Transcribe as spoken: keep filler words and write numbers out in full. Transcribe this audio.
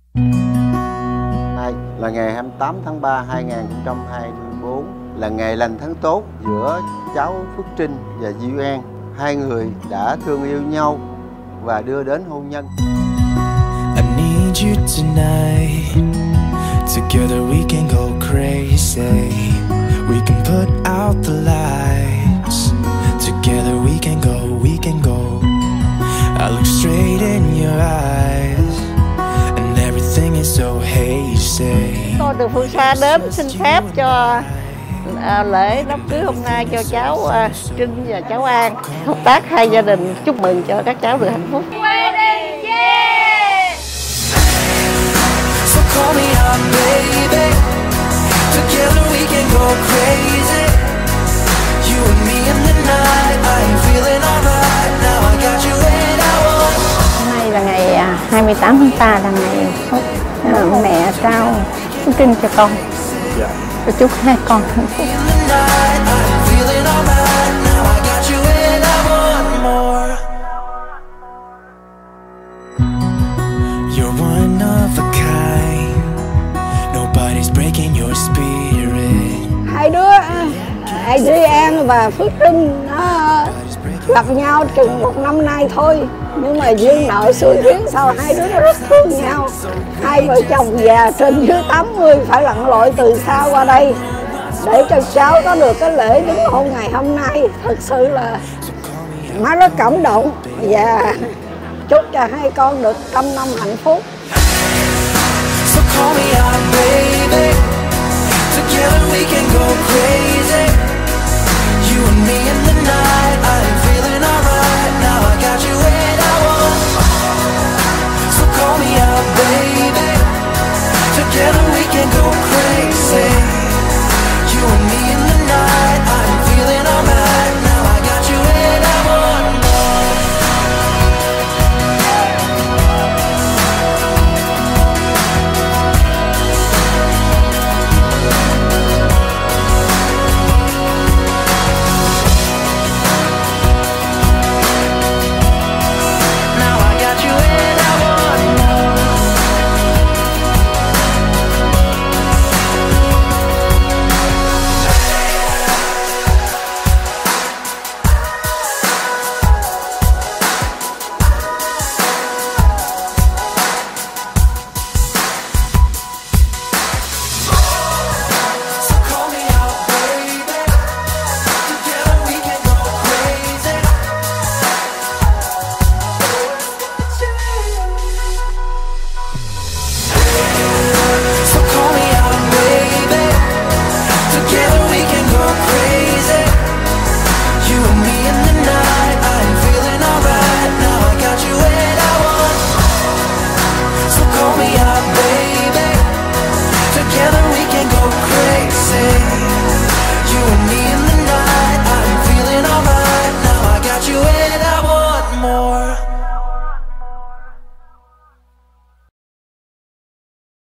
Nay là ngày hai mươi tám tháng ba hai nghìn không trăm hai mươi tư, là ngày lành tháng tốt giữa cháu Phước Trinh và Diệu An. Hai người đã thương yêu nhau và đưa đến hôn nhân. I need you tonight. Together we can go crazy. We can put out the lights. Together we can go, we can go. I look straight in your eyes, and everything is so hazy. Tôi từ phương xa đến xin phép cho à, lễ đám cưới hôm nay cho cháu à, Trinh và cháu An. Hợp tác hai gia đình, chúc mừng cho các cháu được hạnh phúc. Wedding, yeah! So call me up, baby. Together we can go crazy. You and me in the night. I'm feeling alright. Now I got you and I want. Hôm nay là ngày hai mươi tám tháng ba, là ngày phúc à, mẹ trao Phước Trinh cho con. Dạ. Tôi chúc hai con hạnh phúc. In the night, I'm feeling alright. Now I got you and I want more. You're one of a kind. Nobody's breaking your spirit. Hai đứa, hai đứa An và Phước Trinh nó gặp nhau chừng một năm nay thôi, nhưng mà duyên nợ xui khiến sao hai đứa nó rất thương nhau. Hai vợ chồng già trên dưới tám mươi phải lặn lội từ xa qua đây để cho cháu có được cái lễ đính hôn ngày hôm nay. Thật sự là má rất cảm động và chúc cho hai con được trăm năm hạnh phúc. So call me out, baby. Together we can go crazy. You and me in the night.